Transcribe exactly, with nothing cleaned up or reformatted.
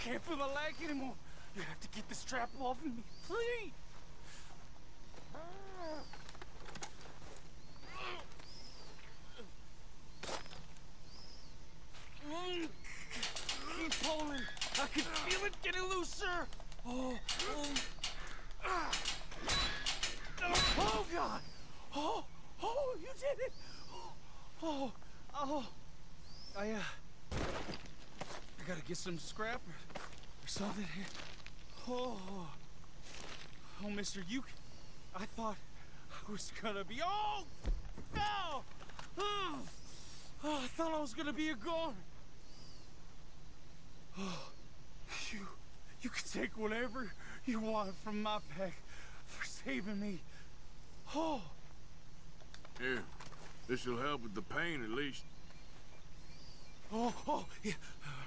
can't feel my leg anymore. You have to get the strap off of me, please. Keep pulling. I can feel it getting looser. Oh, oh. Oh, God. Oh, oh, you did it. Oh, oh. I, uh, I gotta get some scrap or, or something here. Oh, oh, mister, you, I thought I was gonna be, oh, no. Oh, oh, I thought I was gonna be a goner. Oh, you, you can take whatever you want from my pack for saving me. Oh. Here, this'll help with the pain at least. Oh, oh, yeah.